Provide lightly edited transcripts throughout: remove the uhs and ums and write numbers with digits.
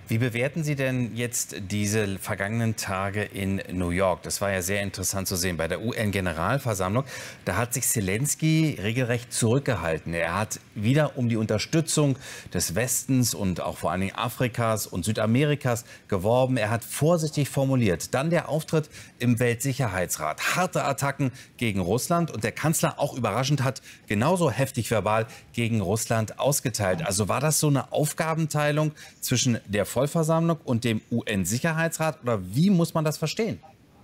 Wie bewerten Sie denn jetzt diese vergangenen Tage in New York? Das war ja sehr interessant zu sehen bei der UN-Generalversammlung. Da hat sich Zelensky regelrecht zurückgehalten. Er hat wieder um die Unterstützung des Westens und auch vor allen Dingen Afrikas und Südamerikas geworben. Er hat vorsichtig formuliert. Dann der Auftritt im Weltsicherheitsrat. Harte Attacken gegen Russland. Und der Kanzler, auch überraschend, hat genauso heftig verbal gegen Russland ausgeteilt. Also war das so eine Aufgabenteilung zwischen der Vollversammlung und dem UN-Sicherheitsrat? Oder wie muss man das verstehen?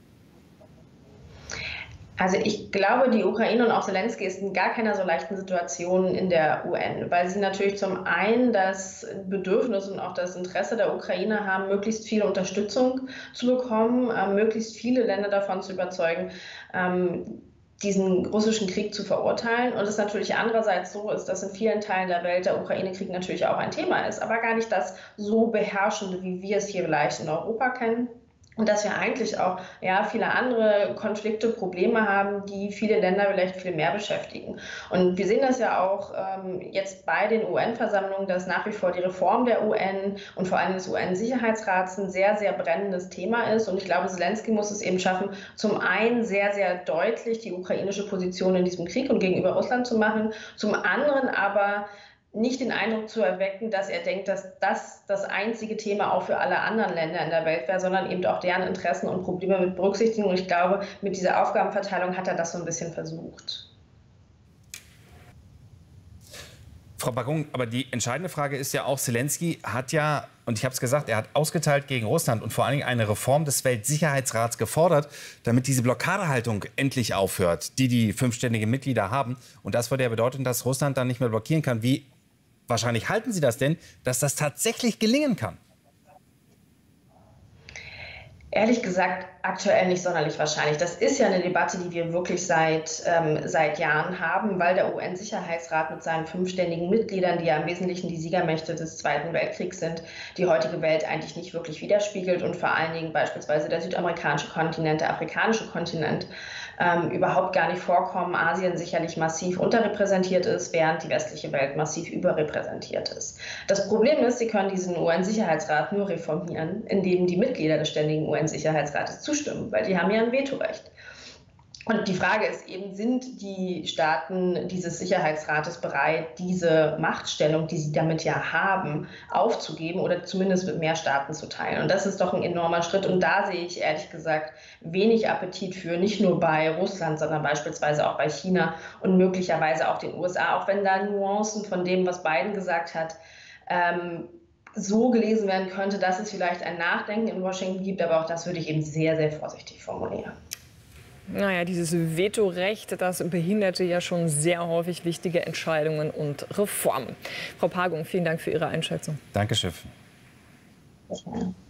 Also ich glaube, die Ukraine und auch Zelensky ist in gar keiner so leichten Situation in der UN, weil sie natürlich zum einen das Bedürfnis und auch das Interesse der Ukraine haben, möglichst viel Unterstützung zu bekommen, möglichst viele Länder davon zu überzeugen, diesen russischen Krieg zu verurteilen. Und es natürlich andererseits so ist, dass in vielen Teilen der Welt der Ukraine-Krieg natürlich auch ein Thema ist, aber gar nicht das so beherrschende, wie wir es hier vielleicht in Europa kennen. Und dass wir eigentlich auch viele andere Konflikte, Probleme haben, die viele Länder vielleicht viel mehr beschäftigen. Und wir sehen das ja auch jetzt bei den UN-Versammlungen, dass nach wie vor die Reform der UN und vor allem des UN-Sicherheitsrats ein sehr, sehr brennendes Thema ist. Und ich glaube, Zelensky muss es eben schaffen, zum einen sehr, sehr deutlich die ukrainische Position in diesem Krieg und gegenüber Russland zu machen, zum anderen aber nicht den Eindruck zu erwecken, dass er denkt, dass das einzige Thema auch für alle anderen Länder in der Welt wäre, sondern eben auch deren Interessen und Probleme mit berücksichtigen. Und ich glaube, mit dieser Aufgabenverteilung hat er das so ein bisschen versucht. Frau Baggung, aber die entscheidende Frage ist ja auch, Zelensky hat ja, und ich habe es gesagt, er hat ausgeteilt gegen Russland und vor allen Dingen eine Reform des Weltsicherheitsrats gefordert, damit diese Blockadehaltung endlich aufhört, die fünfständigen Mitglieder haben. Und das würde ja bedeuten, dass Russland dann nicht mehr blockieren kann. Wie wahrscheinlich halten Sie das denn, dass das tatsächlich gelingen kann? Ehrlich gesagt, aktuell nicht sonderlich wahrscheinlich. Das ist ja eine Debatte, die wir wirklich seit Jahren haben, weil der UN-Sicherheitsrat mit seinen 5 ständigen Mitgliedern, die ja im Wesentlichen die Siegermächte des Zweiten Weltkriegs sind, die heutige Welt eigentlich nicht wirklich widerspiegelt und vor allen Dingen beispielsweise der südamerikanische Kontinent, der afrikanische Kontinent überhaupt gar nicht vorkommen, Asien sicherlich massiv unterrepräsentiert ist, während die westliche Welt massiv überrepräsentiert ist. Das Problem ist, sie können diesen UN-Sicherheitsrat nur reformieren, indem die Mitglieder des ständigen UN-Sicherheitsrates zustimmen, weil die haben ja ein Vetorecht. Und die Frage ist eben, sind die Staaten dieses Sicherheitsrates bereit, diese Machtstellung, die sie damit ja haben, aufzugeben oder zumindest mit mehr Staaten zu teilen? Und das ist doch ein enormer Schritt. Und da sehe ich ehrlich gesagt wenig Appetit für, nicht nur bei Russland, sondern beispielsweise auch bei China und möglicherweise auch den USA, auch wenn da Nuancen von dem, was Biden gesagt hat, so gelesen werden könnte, dass es vielleicht ein Nachdenken in Washington gibt. Aber auch das würde ich eben sehr, sehr vorsichtig formulieren. Naja, dieses Vetorecht, das behinderte ja schon sehr häufig wichtige Entscheidungen und Reformen. Frau Pagung, vielen Dank für Ihre Einschätzung. Dankeschön. Ja.